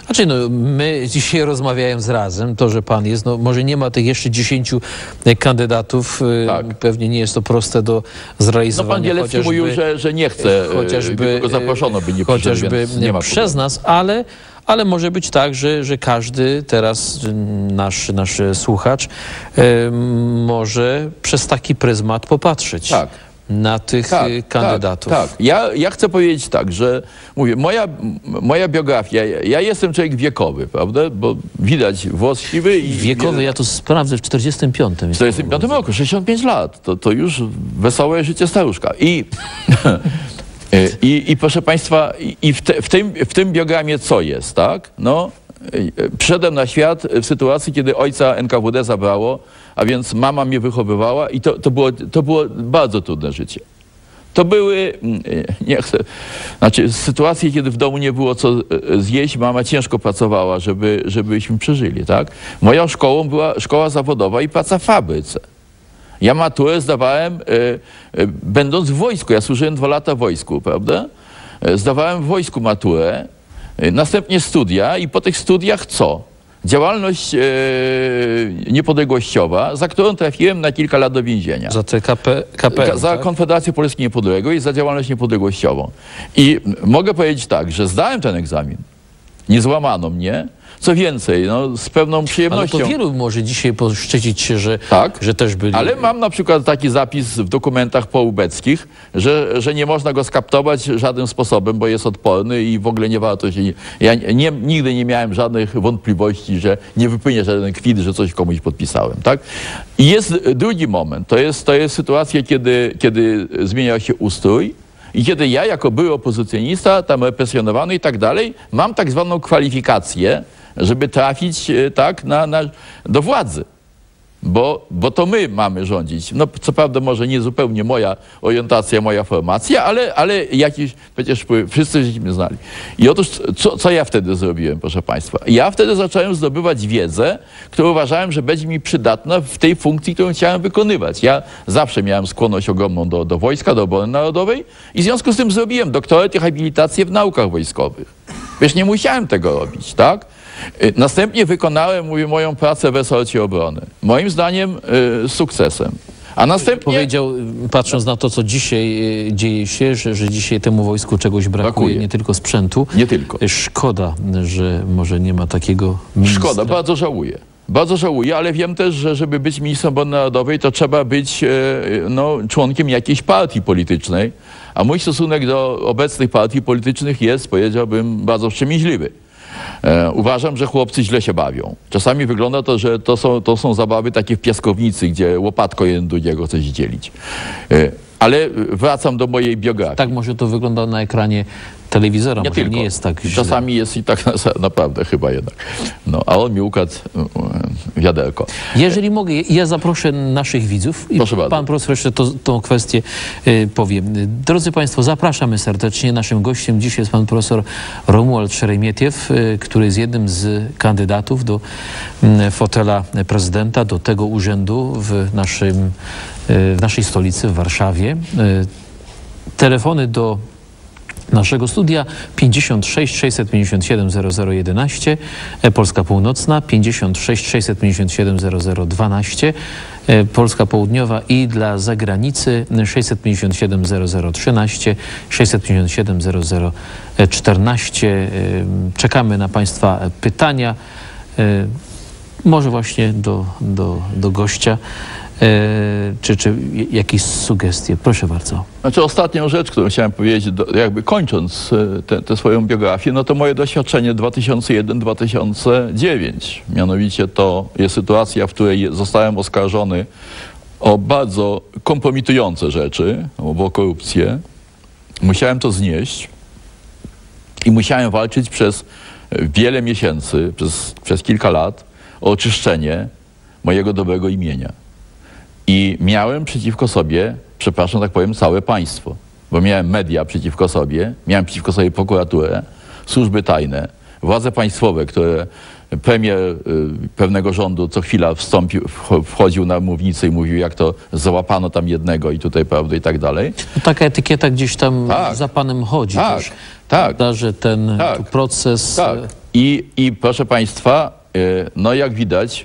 Znaczy, no, my dzisiaj rozmawiając razem, to, że pan jest, no może nie ma tych jeszcze 10 kandydatów, pewnie nie jest to proste do zrealizowania. No pan Bielecki mówił, że nie chce, chociażby go zaproszono, by nie chociażby nie przez nas, ale może być tak, że każdy teraz, nasz słuchacz, może przez taki pryzmat popatrzeć. Tak. Na tych kandydatów. Tak. Ja chcę powiedzieć tak, że mówię, moja biografia, ja jestem człowiek wiekowy, prawda? Bo widać włos siwy i... Wiekowy, ja to sprawdzę w 45. W 45 roku, 65 lat. To już wesołe życie staruszka. I proszę państwa, w tym biogramie co jest, tak? No, przyszedłem na świat w sytuacji, kiedy ojca NKWD zabrało, a więc mama mnie wychowywała i to było bardzo trudne życie. To były, sytuacje, kiedy w domu nie było co zjeść, mama ciężko pracowała, żebyśmy przeżyli, tak? Moją szkołą była szkoła zawodowa i praca w fabryce. Ja maturę zdawałem, będąc w wojsku. Ja służyłem 2 lata w wojsku, prawda? Zdawałem w wojsku maturę, następnie studia i po tych studiach co? Działalność niepodległościowa, za którą trafiłem na kilka lat do więzienia. Za KPL, za tak? Konfederację Polski Niepodległej i za działalność niepodległościową. I mogę powiedzieć tak, że zdałem ten egzamin. Nie złamano mnie. Co więcej, no, z pewną przyjemnością. Ale to wielu może dzisiaj poszczycić się, że też byli... Ale mam na przykład taki zapis w dokumentach poubeckich, że nie można go skaptować żadnym sposobem, bo jest odporny i w ogóle nie warto się... Ja nigdy nie miałem żadnych wątpliwości, że nie wypłynie żaden kwit, że coś komuś podpisałem, tak? I jest drugi moment. To jest sytuacja, kiedy zmieniał się ustrój i kiedy ja jako były opozycjonista, tam represjonowany i tak dalej, mam tak zwaną kwalifikację, żeby trafić do władzy. Bo to my mamy rządzić. No co prawda może nie zupełnie moja orientacja, moja formacja, ale jakiś przecież wszyscy żeśmy znali. I otóż co ja wtedy zrobiłem, proszę państwa? Ja wtedy zacząłem zdobywać wiedzę, którą uważałem, że będzie mi przydatna w tej funkcji, którą chciałem wykonywać. Ja zawsze miałem skłonność ogromną do wojska, do obrony narodowej i w związku z tym zrobiłem doktorat i habilitację w naukach wojskowych. Wiesz, nie musiałem tego robić, tak? Następnie wykonałem, moją pracę w resorcie obrony. Moim zdaniem z sukcesem. A następnie... Powiedział, patrząc na to, co dzisiaj dzieje się, że dzisiaj temu wojsku czegoś brakuje, nie tylko sprzętu. Nie tylko. Szkoda, że może nie ma takiego ministra. Szkoda, bardzo żałuję. Bardzo żałuję, ale wiem też, że żeby być ministrem obrony narodowej, to trzeba być członkiem jakiejś partii politycznej. A mój stosunek do obecnych partii politycznych jest, powiedziałbym, bardzo wstrzemięźliwy. Uważam, że chłopcy źle się bawią. Czasami wygląda to, że to są zabawy takie w piaskownicy, gdzie łopatko jeden drugiego chce się dzielić. Ale wracam do mojej biografii. Tak może to wygląda na ekranie telewizora, może nie jest tak źle. Czasami jest i tak naprawdę chyba jednak. No, a on mi ukradł wiaderko. Jeżeli mogę, ja zaproszę naszych widzów i pan profesor jeszcze tą kwestię powie. Drodzy państwo, zapraszamy serdecznie. Naszym gościem dziś jest pan profesor Romuald Szeremietiew, który jest jednym z kandydatów do fotela prezydenta, do tego urzędu w naszej stolicy, w Warszawie. Telefony do naszego studia 56 657 0011, Polska Północna 56 657 0012, Polska Południowa i dla zagranicy 657 0013, 657 0014. Czekamy na państwa pytania, może właśnie do gościa. Czy jakieś sugestie? Proszę bardzo. Znaczy ostatnią rzecz, którą chciałem powiedzieć, jakby kończąc tę swoją biografię, no to moje doświadczenie 2001-2009. Mianowicie to jest sytuacja, w której zostałem oskarżony o bardzo kompromitujące rzeczy, o korupcję. Musiałem to znieść i musiałem walczyć przez wiele miesięcy, przez kilka lat o oczyszczenie mojego dobrego imienia. I miałem przeciwko sobie, przepraszam, tak powiem, całe państwo. Bo miałem media przeciwko sobie, miałem przeciwko sobie prokuraturę, służby tajne, władze państwowe, które premier pewnego rządu co chwila wchodził na mównicę i mówił, jak to załapano tam jednego i tutaj, prawda, i tak dalej. No, taka etykieta gdzieś tam za panem chodzi też. Prawda, że ten proces... I proszę państwa, no jak widać,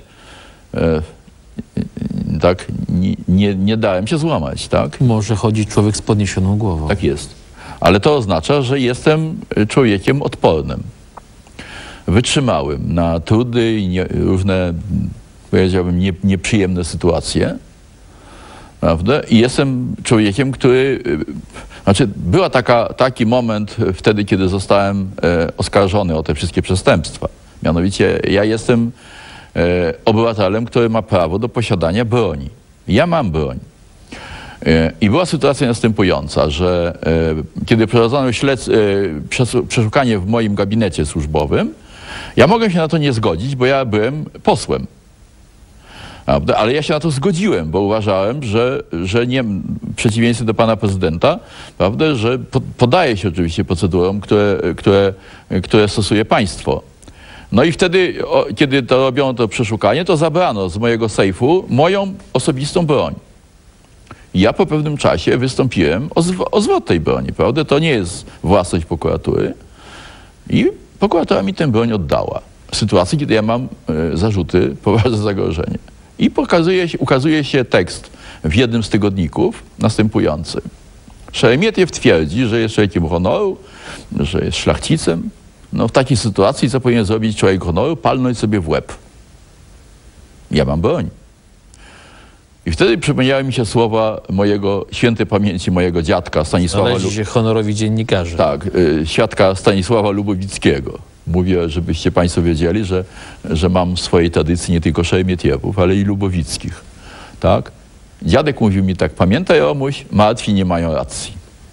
tak, nie dałem się złamać, tak? Może chodzi człowiek z podniesioną głową. Tak jest. Ale to oznacza, że jestem człowiekiem odpornym, wytrzymałym na trudy i różne, powiedziałbym, nieprzyjemne sytuacje. Prawda? I jestem człowiekiem, który... Znaczy, był taki moment wtedy, kiedy zostałem oskarżony o te wszystkie przestępstwa. Mianowicie ja jestem obywatelem, który ma prawo do posiadania broni. Ja mam broń. I była sytuacja następująca, że kiedy prowadzono przeszukanie w moim gabinecie służbowym, ja mogłem się na to nie zgodzić, bo ja byłem posłem. Ale ja się na to zgodziłem, bo uważałem, że nie, w przeciwieństwie do pana prezydenta, prawda, że podaje się oczywiście procedurom, które stosuje państwo. No i wtedy, kiedy to robiono to przeszukanie, to zabrano z mojego sejfu moją osobistą broń. I ja po pewnym czasie wystąpiłem o zwrot tej broni, prawda? To nie jest własność prokuratury. I prokuratura mi tę broń oddała. W sytuacji, kiedy ja mam zarzuty, poważne zagrożenie. I ukazuje się tekst w jednym z tygodników następujący. Szeremietiew twierdzi, że jest człowiekiem honoru, że jest szlachcicem. No w takiej sytuacji co powinien zrobić człowiek honoru? Palnąć sobie w łeb. Ja mam broń. I wtedy przypomniały mi się słowa świętej pamięci mojego dziadka Stanisława Należy się honorowi dziennikarze. Tak, świadka Stanisława Lubowickiego. Mówię, żebyście państwo wiedzieli, że mam w swojej tradycji nie tylko Szeremietiewów, ale i Lubowickich. Tak? Dziadek mówił mi tak: pamiętaj, Romuś, martwi nie mają racji.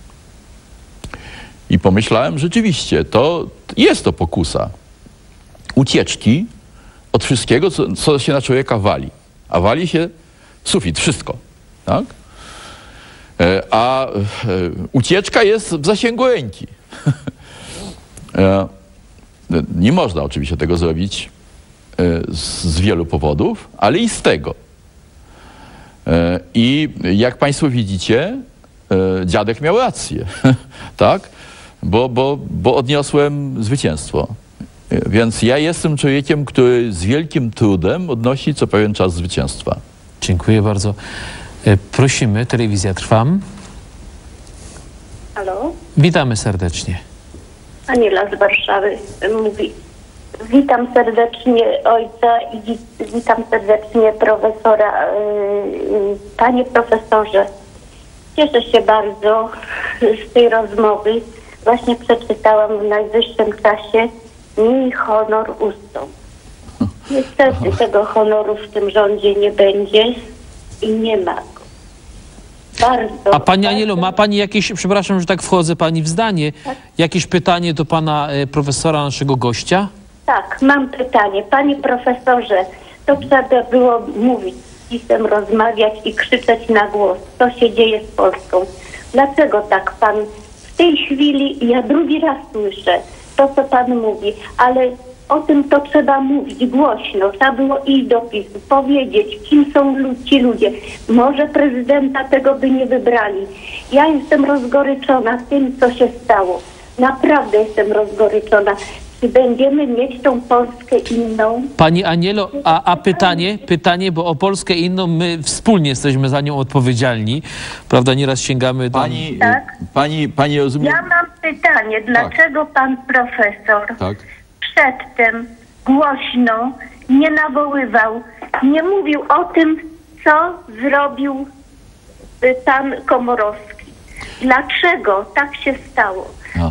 I pomyślałem, rzeczywiście, jest to pokusa ucieczki od wszystkiego, co się na człowieka wali. A wali się sufit, wszystko. Tak? A ucieczka jest w zasięgu ręki. Nie można oczywiście tego zrobić z wielu powodów, ale i z tego. I jak państwo widzicie, dziadek miał rację, tak? Bo odniosłem zwycięstwo. Więc ja jestem człowiekiem, który z wielkim trudem odnosi co pewien czas zwycięstwa. Dziękuję bardzo. Prosimy, telewizja Trwam. Halo? Witamy serdecznie. Aniela z Warszawy mówi. Witam serdecznie ojca i witam serdecznie profesora. Panie profesorze, cieszę się bardzo z tej rozmowy. Właśnie przeczytałam w najwyższym czasie: miej honor ustąp. Niestety tego honoru w tym rządzie nie będzie i nie ma go. Bardzo. A pani Anielo, ma pani jakieś, przepraszam, że tak wchodzę pani w zdanie, jakieś pytanie do pana profesora, naszego gościa? Tak, mam pytanie. Panie profesorze, to trzeba było mówić z PiS-em, rozmawiać i krzyczeć na głos, co się dzieje z Polską. Dlaczego tak pan w tej chwili, ja drugi raz słyszę to, co pan mówi, ale o tym to trzeba mówić głośno. Trzeba było iść do PiS-u, powiedzieć, kim są ci ludzie. Może prezydenta tego by nie wybrali. Ja jestem rozgoryczona tym, co się stało. Naprawdę jestem rozgoryczona. Czy będziemy mieć tą Polskę inną? Pani Anielo, a pytanie, bo o Polskę inną my wspólnie jesteśmy za nią odpowiedzialni. Prawda, nieraz sięgamy do... Pani rozumie... Ja mam pytanie, dlaczego pan profesor przedtem głośno nie nawoływał, nie mówił o tym, co zrobił pan Komorowski? Dlaczego tak się stało?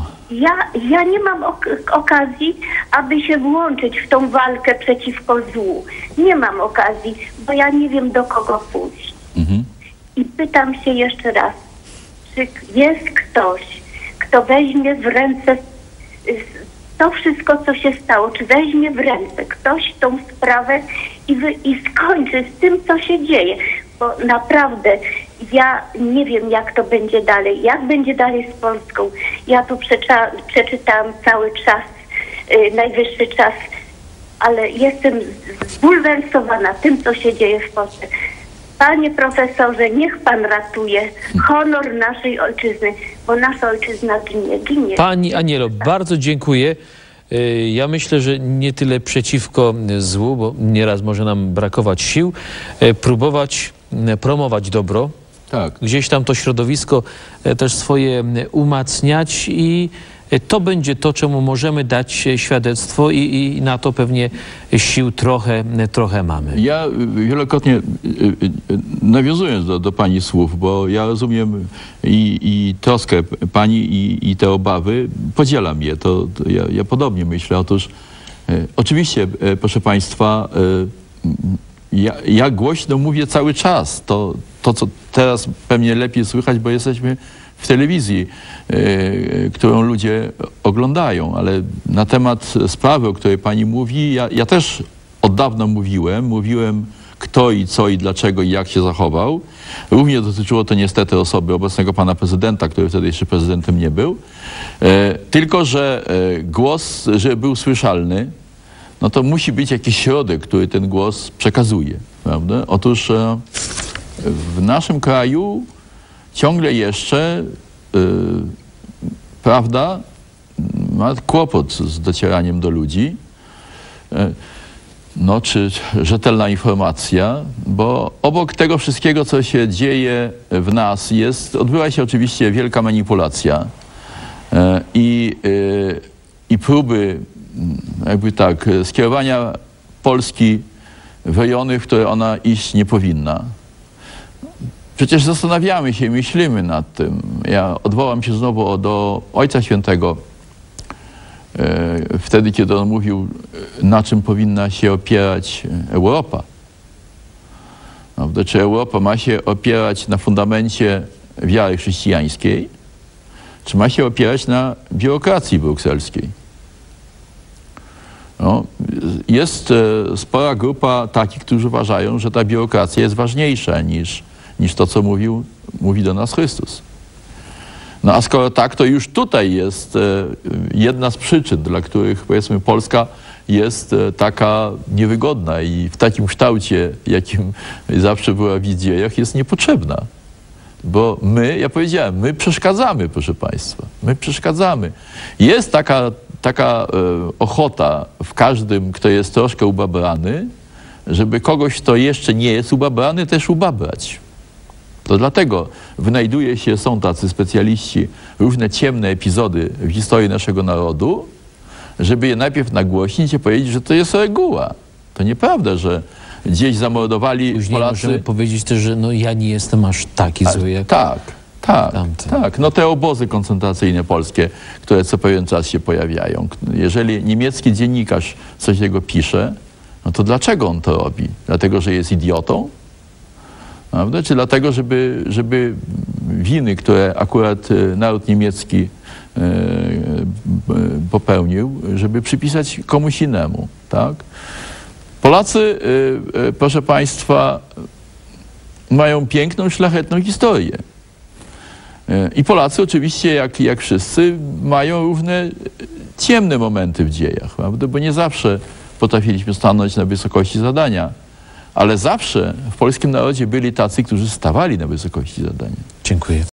Ja nie mam okazji, aby się włączyć w tą walkę przeciwko złu. Nie mam okazji, bo ja nie wiem, do kogo pójść. I pytam się jeszcze raz, czy jest ktoś, kto weźmie w ręce to wszystko, co się stało, czy weźmie w ręce ktoś tą sprawę i skończy z tym, co się dzieje. Bo naprawdę ja nie wiem, jak to będzie dalej. Jak będzie dalej z Polską? Ja tu przeczytałam cały czas, najwyższy czas, ale jestem zbulwersowana tym, co się dzieje w Polsce. Panie profesorze, niech pan ratuje honor naszej ojczyzny, bo nasza ojczyzna ginie. Pani Anielo, bardzo dziękuję. Ja myślę, że nie tyle przeciwko złu, bo nieraz może nam brakować sił, próbować promować dobro, tak. Gdzieś tam to środowisko też swoje umacniać i to będzie to, czemu możemy dać świadectwo i na to pewnie sił trochę mamy. Ja wielokrotnie nawiązując do pani słów, bo ja rozumiem i troskę pani i te obawy, podzielam je. Ja podobnie myślę. Otóż oczywiście, proszę państwa, ja głośno mówię cały czas. To, co teraz pewnie lepiej słychać, bo jesteśmy w telewizji, którą ludzie oglądają, ale na temat sprawy, o której pani mówi, ja też od dawna mówiłem kto i co i dlaczego i jak się zachował. Również dotyczyło to niestety osoby obecnego pana prezydenta, który wtedy jeszcze prezydentem nie był. Tylko że głos, żeby był słyszalny, no to musi być jakiś środek, który ten głos przekazuje, prawda? Otóż w naszym kraju ciągle jeszcze prawda ma kłopot z docieraniem do ludzi. No, czy rzetelna informacja, bo obok tego wszystkiego, co się dzieje w nas, odbywa się oczywiście wielka manipulacja i próby jakby tak skierowania Polski w rejony, w które ona iść nie powinna. Przecież zastanawiamy się, myślimy nad tym. Ja odwołam się znowu do Ojca Świętego, wtedy, kiedy on mówił, na czym powinna się opierać Europa. Czy Europa ma się opierać na fundamencie wiary chrześcijańskiej, czy ma się opierać na biurokracji brukselskiej? No, jest spora grupa takich, którzy uważają, że ta biurokracja jest ważniejsza niż to, co mówi do nas Chrystus. No a skoro tak, to już tutaj jest jedna z przyczyn, dla których, powiedzmy, Polska jest taka niewygodna i w takim kształcie, jakim zawsze była w dziejach, jest niepotrzebna. Bo ja powiedziałem, my przeszkadzamy, proszę państwa. My przeszkadzamy. Jest taka ochota w każdym, kto jest troszkę ubabrany, żeby kogoś, kto jeszcze nie jest ubabrany, też ubabrać. To dlatego są tacy specjaliści, różne ciemne epizody w historii naszego narodu, żeby je najpierw nagłośnić i powiedzieć, że to jest reguła. To nieprawda, że gdzieś zamordowali Później Polacy. możemy powiedzieć też, że no ja nie jestem aż taki zły jak tak. No te obozy koncentracyjne polskie, które co pewien czas się pojawiają. Jeżeli niemiecki dziennikarz coś takiego pisze, no to dlaczego on to robi? Dlatego, że jest idiotą? Prawda? Czy dlatego, żeby winy, które akurat naród niemiecki popełnił, żeby przypisać komuś innemu, tak? Polacy, proszę państwa, mają piękną, szlachetną historię. I Polacy oczywiście, jak wszyscy, mają różne ciemne momenty w dziejach, prawda? Bo nie zawsze potrafiliśmy stanąć na wysokości zadania. Ale zawsze w polskim narodzie byli tacy, którzy stawali na wysokości zadania. Dziękuję.